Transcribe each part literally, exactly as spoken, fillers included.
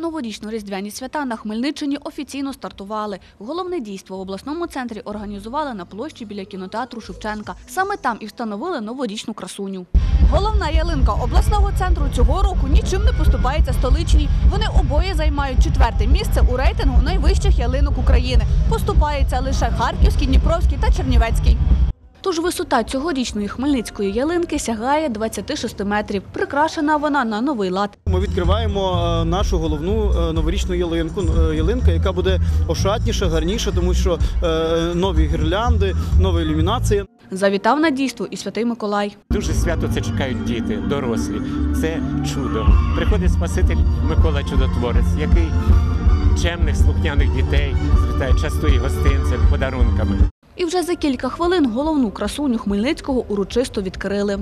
Новорічно-різдвяні свята на Хмельниччині офіційно стартували. Головне дійство в обласному центрі організували на площі біля кінотеатру Шевченка. Саме там і встановили новорічну красуню. Головна ялинка обласного центру цього року нічим не поступається столичній. Вони обоє займають четверте місце у рейтингу найвищих ялинок України. Поступаються лише Харківський, Дніпровський та Чернівецький. Тож висота цьогорічної хмельницької ялинки сягає двадцяти шести метрів. Прикрашена вона на новий лад. Ми відкриваємо нашу головну новорічну ялинку, ялинка, яка буде ошатніша, гарніша, тому що нові гірлянди, нова ілюмінація. Завітав на дійство і Святий Миколай. Дуже свято це чекають діти, дорослі. Це чудо. Приходить Спаситель Микола Чудотворець, який чемних, слухняних дітей звітає, частує гостинцем, подарунками. І вже за кілька хвилин головну красуню Хмельницького урочисто відкрили.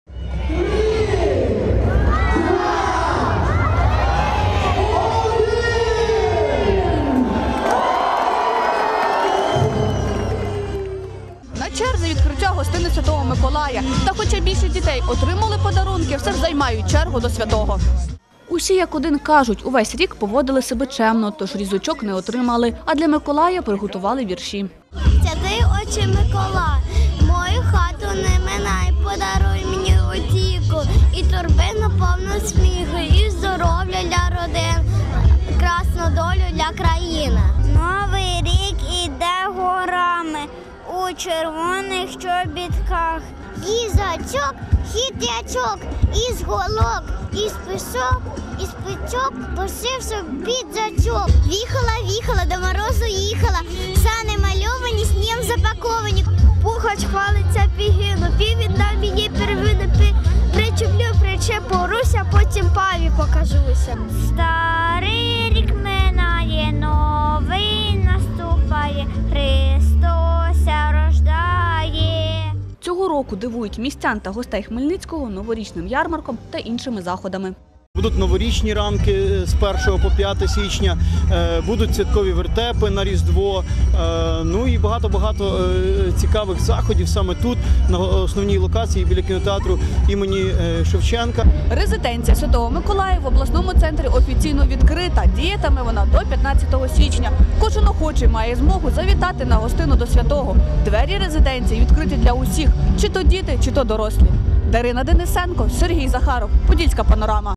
На черзі відкриття гостини Святого Миколая. Та хоча більше дітей отримали подарунки, все ж займають чергу до святого. Усі як один кажуть, увесь рік поводили себе чемно, тож різочок не отримали, а для Миколая приготували вірші. Святий отче Миколай, мою хату не минай, подаруй мені утіку, і торбину повну сміху, і здоров'я для родин, красну долю для країни. Новий рік іде горами у червоних чобітках. Їжачок, хитрячок, із голок, із пісок, із пичок пошив собі піджачок. Віхала, віхала, до морозу їхала, сани мальовані, снігом запаковані. Пухач хвалиться пігину, півень дав мені первини, причеплю, причепоруся, потім паві покажуся. Старий рік минає, новий наступає, Христос рождає. Цього року дивують містян та гостей Хмельницького новорічним ярмарком та іншими заходами. Будуть новорічні ранки з першого по п'яте січня, будуть святкові вертепи на Різдво, ну і багато-багато цікавих заходів саме тут, на основній локації біля кінотеатру імені Шевченка. Резиденція Святого Миколая в обласному центрі офіційно відкрита. Діятиме вона до п'ятнадцятого січня. Кожен охочий має змогу завітати на гостину до святого. Двері резиденції відкриті для усіх, чи то діти, чи то дорослі. Дарина Денисенко, Сергій Захаров, Подільська панорама.